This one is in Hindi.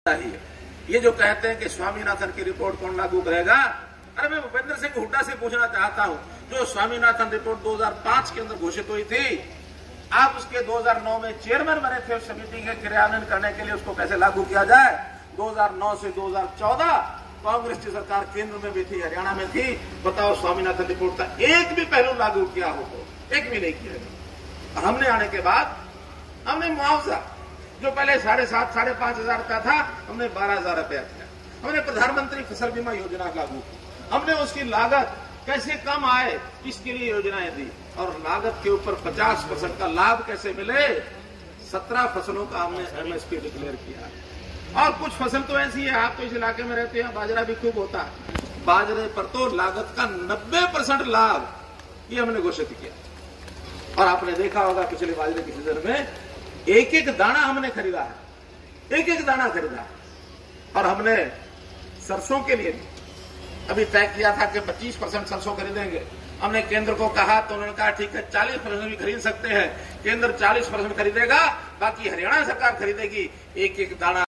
ये जो कहते हैं कि स्वामीनाथन की रिपोर्ट कौन लागू करेगा, अरे मैं भूपेंद्र सिंह हुड्डा से पूछना चाहता हूं, जो स्वामीनाथन रिपोर्ट 2005 के अंदर घोषित हुई थी, आप उसके 2009 में चेयरमैन बने थे उस समिति के क्रियान्वयन करने के लिए, उसको कैसे लागू किया जाए। 2009 से 2014 कांग्रेस की सरकार केंद्र में भी थी, हरियाणा में थी, बताओ स्वामीनाथन रिपोर्ट का एक भी पहलू लागू किया हो तो एक भी नहीं किया। और हमने आने के बाद हमने मुआवजा जो पहले 7,500 साढ़े 5,000 रुपया था, हमने 12,000 रुपया किया। हमने प्रधानमंत्री फसल बीमा योजना लागू की, हमने उसकी लागत कैसे कम आए इसके लिए योजनाएं दी, और लागत के ऊपर 50% का लाभ कैसे मिले। 17 फसलों का हमने एमएसपी डिक्लेयर किया। और कुछ फसल तो ऐसी है, आप तो इस इलाके में रहते हैं, बाजरा भी खूब होता है, बाजरे पर तो लागत का 90% लाभ ये हमने घोषित किया। और आपने देखा होगा पिछले बाजरे की सीजन में एक एक दाना हमने खरीदा है, एक एक दाना खरीदा है। और हमने सरसों के लिए अभी तय किया था कि 25% सरसों खरीदेंगे। हमने केंद्र को कहा तो उन्होंने कहा ठीक है 40% भी खरीद सकते हैं, केंद्र 40% खरीदेगा, बाकी हरियाणा सरकार खरीदेगी एक एक दाना।